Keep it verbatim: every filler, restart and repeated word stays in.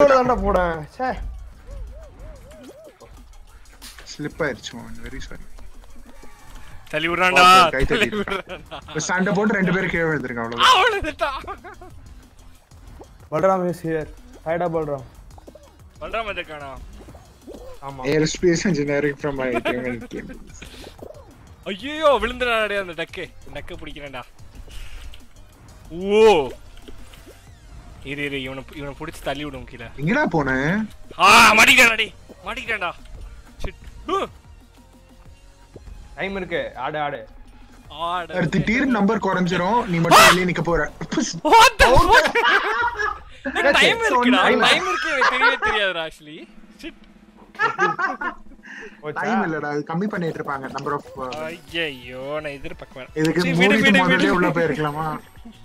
control தான்டா போறேன் ச்சே ஸ்லிப் ஆயிருச்சு மோன் வெரி சாரி தள்ளி விடுறான்டா கை தள்ளி விடுறான்டா சண்டை போட்டு ரெண்டு பேரும் கீழ விழுந்திருக்காங்க அவ்வளவுதான் அவ்வளவுதான் பல்ராம் இஸ் ஹியர் ஹைடா பல்ராம் பல்ராம் வந்துட்டானா ஆமா aerospace engineering from my team ஐயோ விழுந்துறானே அந்த டக்கு டக்க பிடிக்கிறேன்டா ஓ இரு இரு இவனை இவனை பிடிச்சி தள்ளி விடும் கீழே எங்கடா போனே ஆ மாட்டிக்கிட்டான்டா மாட்டிக்கிட்டான்டா ஷிட் டைம் இருக்கு ஆடு ஆடு ஆடு அடுத்து டீர் நம்பர் குறஞ்சிரும் நீ மட்டும் வெளிய நிக்க போற வாட் தி ஃபக் டைம் இருக்குடா டைம் இருக்கு எனக்கு தெரியவே தெரியாதுடா एक्चुअली ஷிட் டைம் இல்லடா அது கம்மி பண்ணிட்டு இருப்பாங்க நம்பர் ஆஃப் ஐயோ நான் எதிர்பார்க்கறேன் இதுக்கு மூணு முதல்லயே உள்ள போய் இருக்கலாமா